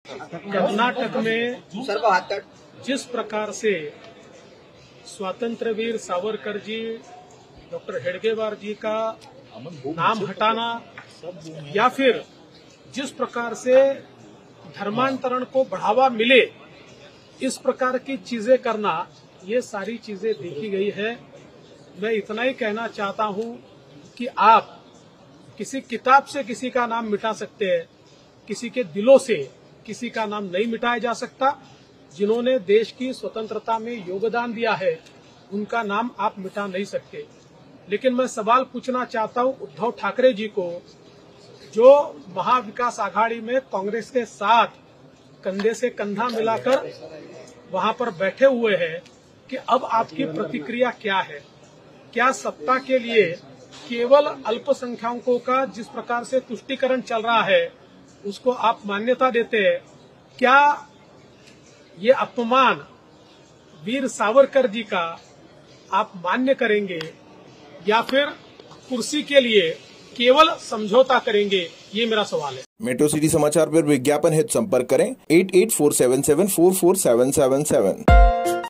कर्नाटक में जिस प्रकार से स्वातंत्र्य वीर सावरकर जी, डॉक्टर हेडगेवार जी का नाम हटाना या फिर जिस प्रकार से धर्मांतरण को बढ़ावा मिले, इस प्रकार की चीजें करना, ये सारी चीजें देखी गई है। मैं इतना ही कहना चाहता हूं कि आप किसी किताब से किसी का नाम मिटा सकते हैं, किसी के दिलों से किसी का नाम नहीं मिटाया जा सकता। जिन्होंने देश की स्वतंत्रता में योगदान दिया है, उनका नाम आप मिटा नहीं सकते। लेकिन मैं सवाल पूछना चाहता हूं उद्धव ठाकरे जी को, जो महाविकास आघाड़ी में कांग्रेस के साथ कंधे से कंधा मिलाकर वहां पर बैठे हुए हैं, कि अब आपकी प्रतिक्रिया क्या है? क्या सत्ता के लिए केवल अल्पसंख्यकों का जिस प्रकार से तुष्टीकरण चल रहा है, उसको आप मान्यता देते हैं? क्या ये अपमान वीर सावरकर जी का आप मान्य करेंगे, या फिर कुर्सी के लिए केवल समझौता करेंगे? ये मेरा सवाल है। मेट्रो सिटी समाचार पर विज्ञापन हेतु संपर्क करें 8847744777।